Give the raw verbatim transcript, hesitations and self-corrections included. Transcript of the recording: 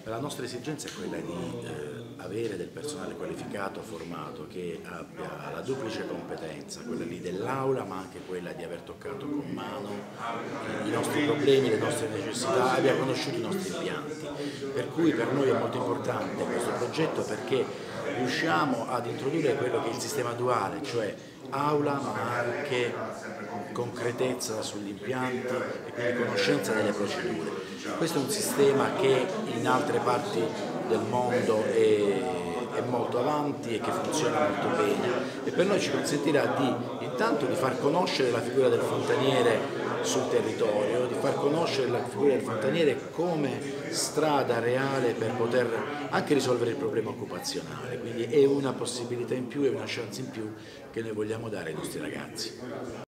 La nostra esigenza è quella di eh, avere del personale qualificato, formato, che abbia la duplice competenza, quella lì dell'aula, ma anche quella di aver toccato con mano i nostri problemi, le nostre necessità, abbia conosciuto i nostri impianti. Per cui per noi è molto importante questo progetto, perché riusciamo ad introdurre quello che è il sistema duale, cioè aula ma anche concretezza sugli impianti e quindi conoscenza delle procedure. Questo è un sistema che in altre parti del mondo è, è molto avanti e che funziona molto bene, e per noi ci consentirà di intanto di far conoscere la figura del fontaniere sul territorio, di far conoscere la figura del fontaniere come strada reale per poter anche risolvere il problema occupazionale. Quindi è una possibilità in più, è una chance in più che noi vogliamo dare ai nostri ragazzi.